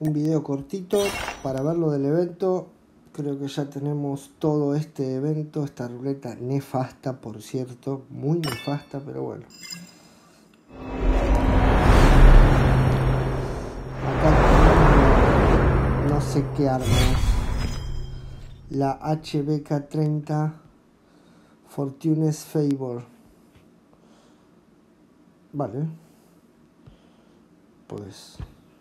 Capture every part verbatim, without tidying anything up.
un video cortito para ver lo del evento. Creo que ya tenemos todo este evento, esta ruleta nefasta, por cierto, muy nefasta, pero bueno. Acá no sé qué armas. La H B K treinta Fortune's Favor. Vale. Pues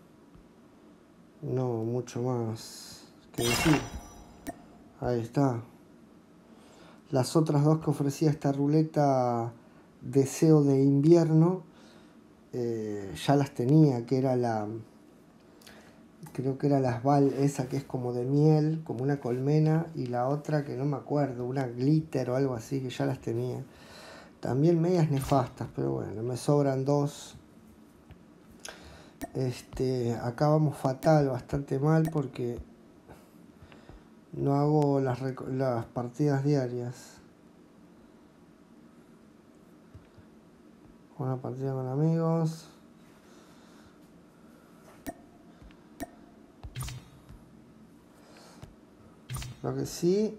no mucho más que decir. Ahí está. Las otras dos que ofrecía esta ruleta Deseo de Invierno, eh, ya las tenía, que era la... Creo que era las Val, esa que es como de miel, como una colmena, y la otra que no me acuerdo, una glitter o algo así, que ya las tenía. También medias nefastas, pero bueno, me sobran dos. Este, acá vamos fatal, bastante mal, porque no hago las, las partidas diarias. Una partida con amigos. Lo que sí,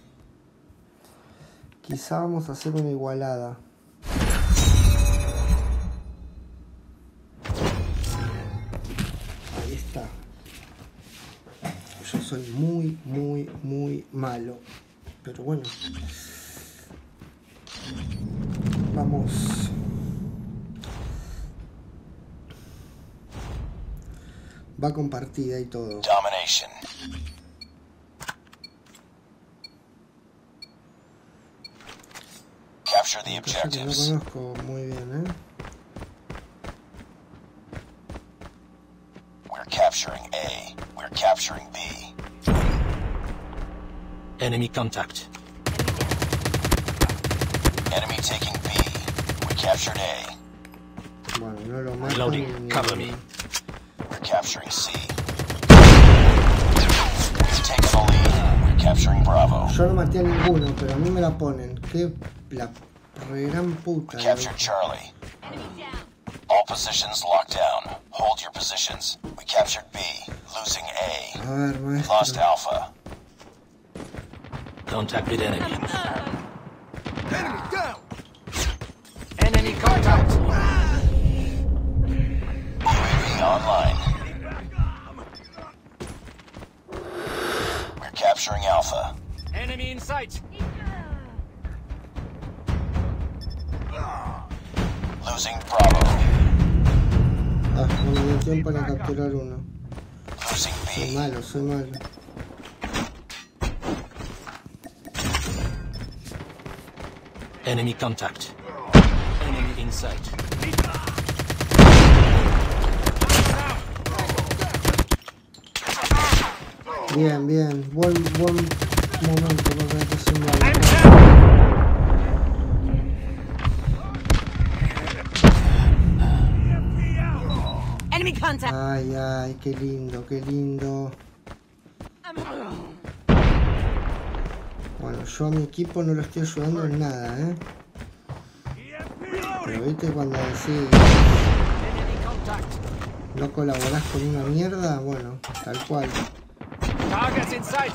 quizá vamos a hacer una igualada. Ahí está. Yo soy muy, muy, muy malo. Pero bueno. Vamos. Va con partida y todo. Domination. Capture the objectives. No conozco muy bien, ¿eh? We're capturing A. We're capturing B. Enemy contact. Enemy taking B. We captured A. Bueno, no lo mato. Reloading. Cover me. We're capturing C. Take the lead. We're capturing Bravo. Yo no maté a ninguno, pero a mí me la ponen. Qué la re gran puta. We captured Charlie. All positions locked down. Hold your positions. We captured B. Losing A. A ver, maestro. Lost Alpha. Contact with enemy. Enemy down! Enemy contact. U A V online. We're capturing Alpha. Enemy in sight. Losing Bravo. Ah, no me dio tiempo para capturar uno. Losing Soy B. malo, soy malo. Enemy contact. Enemy in sight. Bien, bien. Buen, buen momento para que se me Enemy contact. Ay, ay, qué lindo, qué lindo. Bueno, yo a mi equipo no lo estoy ayudando en nada, ¿eh? Pero viste cuando decís no colaborás con una mierda, bueno, tal cual. Targets in sight.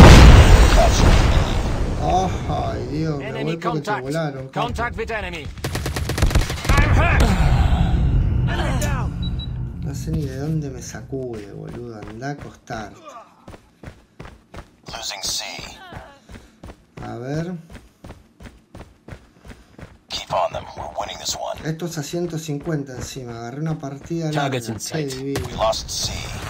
Oh, ay Dios, me Enemy voy porque te contact. volaron. capo. Contact with enemy. I'm hurt. Enemy down! No sé ni de dónde me sacude, boludo. Andá a acostarte. Losing C. A ver. Keep on them. We're winning this one. Esto es a ciento cincuenta encima. Agarré una partida larga. Targets in Qué sight. divino. We lost C.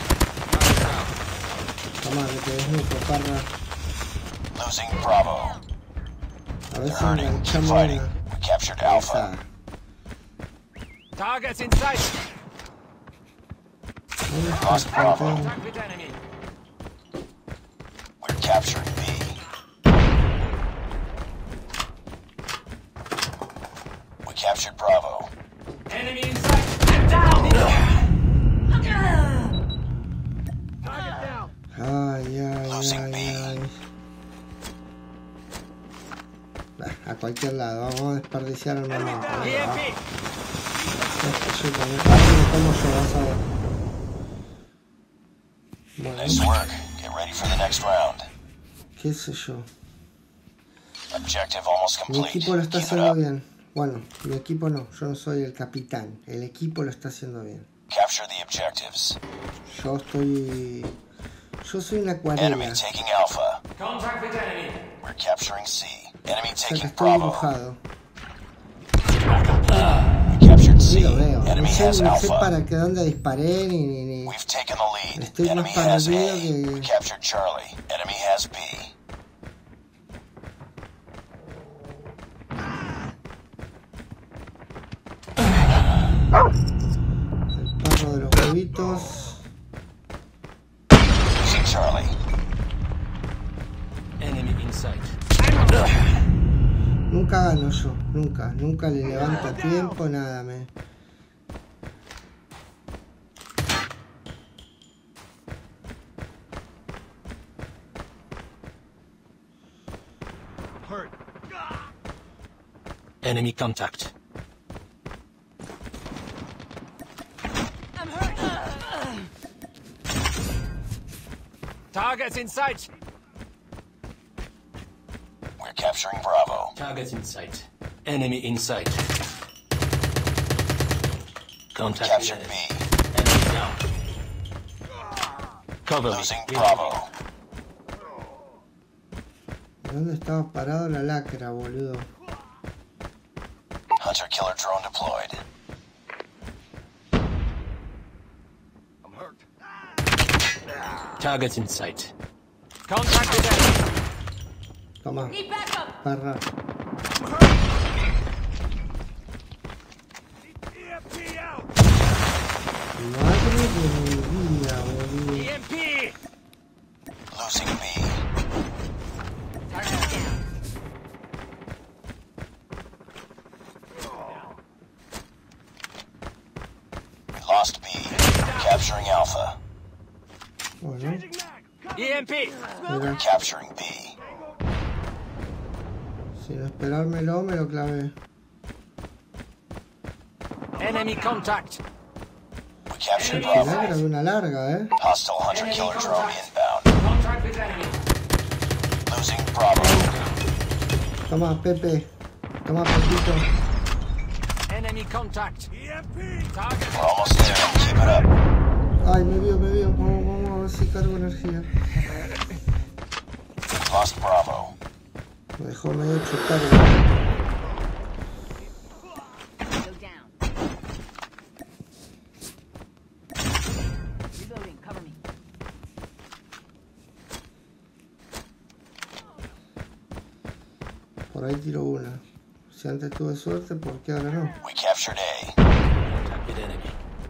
Tomá, que te desnudo, parra. Losing Bravo. A ver si Hurting. Keep enganchamos fighting. una. We captured Alpha. Esa. Targets in sight. ¿Dónde está? Lost Bravo. Contact with enemy. We're capturing B. We captured Bravo. Enemy in sight. I'm down. Target down! Ay, ay, Losing ay, B. ay. Bah, a cualquier lado, vamos a desperdiciar el momento. E venga, va. M P. Yo también, así me como yo, vas a ver. Nice work. Get ready for the next round. ¿Qué sé yo? Objective almost Mi complete. equipo lo está Keep it haciendo up. bien. Bueno, mi equipo no, yo no soy el capitán. El equipo lo está haciendo bien. Capture the objectives. Yo estoy... Yo soy una Enemy acuarela. taking Alpha. Contact with enemy. We're capturing C. Enemy O sea que taking estoy Bravo. dibujado. We captured C. Ni lo veo. No Enemy sé, has no sé Alpha. para qué dónde disparé ni... ni, ni. We've taken the lead. Estoy Enemy más has A. perdido que- We captured Charlie. Enemy has B. El perro de los huevitos. Losing Charlie. Enemy in sight. Nunca gano yo, nunca. Nunca le levanto tiempo, nada. Me... Hurt. Enemy contact. Targets in sight. We're capturing Bravo. Targets in sight. Enemy in sight. Contact Captured with B. enemy. Enemy down. Cover me. Losing We- Bravo. ¿Dónde estaba parado la lacra, boludo? Hunter killer drone deployed. I'm hurt. Targets in sight. Contact with enemy. Toma, Need backup. parra. E M P out. Madre de mi vida, boludo. E M P. Losing B. Target down. We lost B. Capturing Alpha. Bueno, E M P. mira, Capturing B. sin esperármelo me lo clavé. Enemy contact. We captured Se la Bravo. grabé una larga, eh. Hostile hunter killer drone inbound. Contact with enemy. Losing Bravo. Toma, Pepe. Toma, Pepito. Enemy contact. E M P. Target. We're almost there. Keep it up. Ay, me vio, me vio. Vamos, vamos a ver si cargo energía. We lost Bravo. Me dejó medio chocado. Go down. Reloading. Cover me. Por ahí tiro una. Si antes tuve suerte, ¿por qué ahora no? We captured A. Contact with enemy.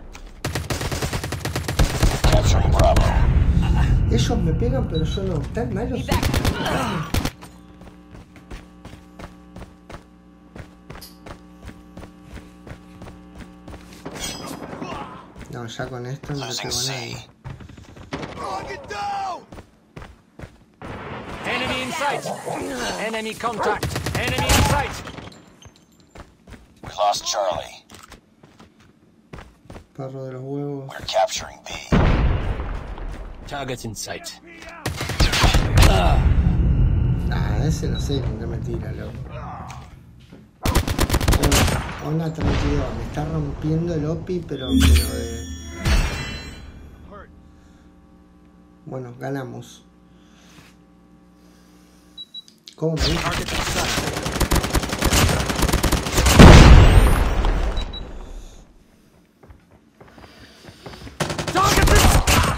Capturing Bravo. Ellos me pegan, pero yo no. ¿Están malos? Need backup. No, ya con esto no le Losing pego a C. nadie. Target down. Enemy in sight. Enemy contact. Enemy in sight. We lost Charlie. Perro de los huevos. We're capturing B. Targets in sight. Ah, ese no sé con qué me tira, loco. Onda treinta y dos, me está rompiendo el O P I, pero, pero de... Hurt. Bueno, ganamos. ¿Cómo me dijo? Target in sight. Target in sight.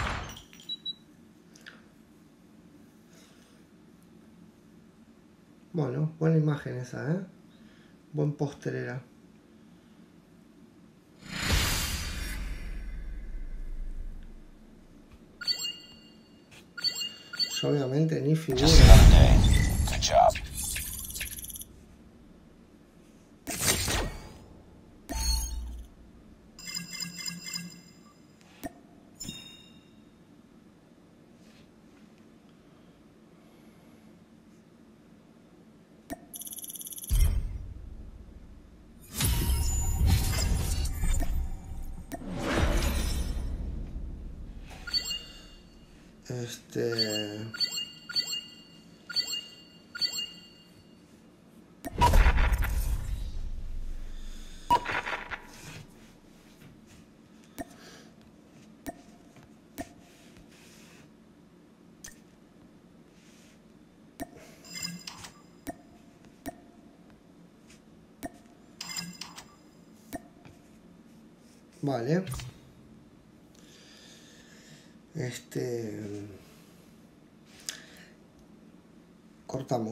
Bueno, buena imagen esa, ¿eh? Buen póster era. Yo obviamente ni figura. Just another day. Good job. Este... Vale. Este... Cortamos.